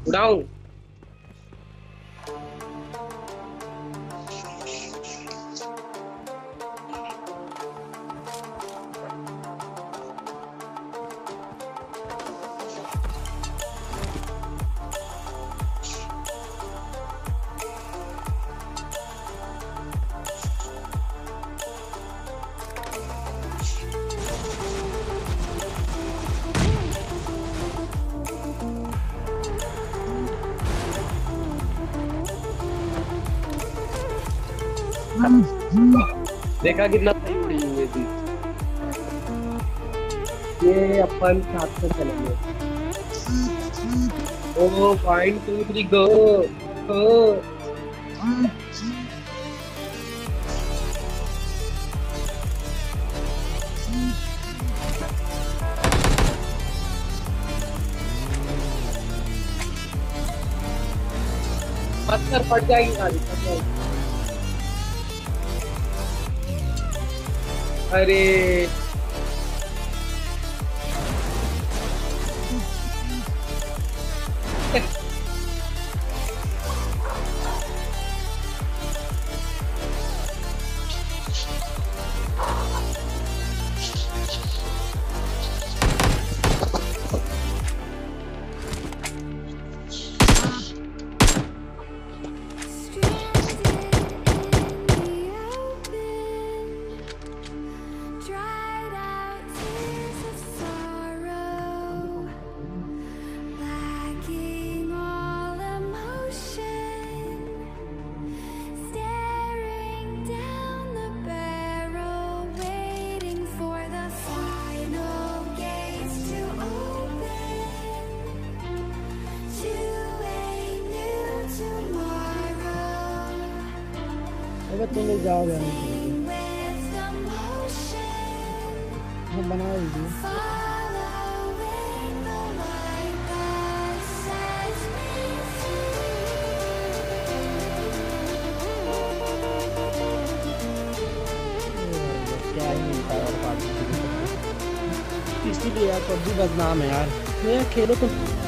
उड़ाऊं? देखा कितना सही उड़ी हुई थी। ये अपन साथ में चलेंगे। ओ 1 2 3 गो गो। पत्थर पड़ जाएगी गाड़ी, पड़ जाएगी। अरे अगर तुम लोग जाओगे हम बना लीजिए। क्या ही मिलता है और इसीलिए यार पबजी बदनाम है यार। ये खेलो तो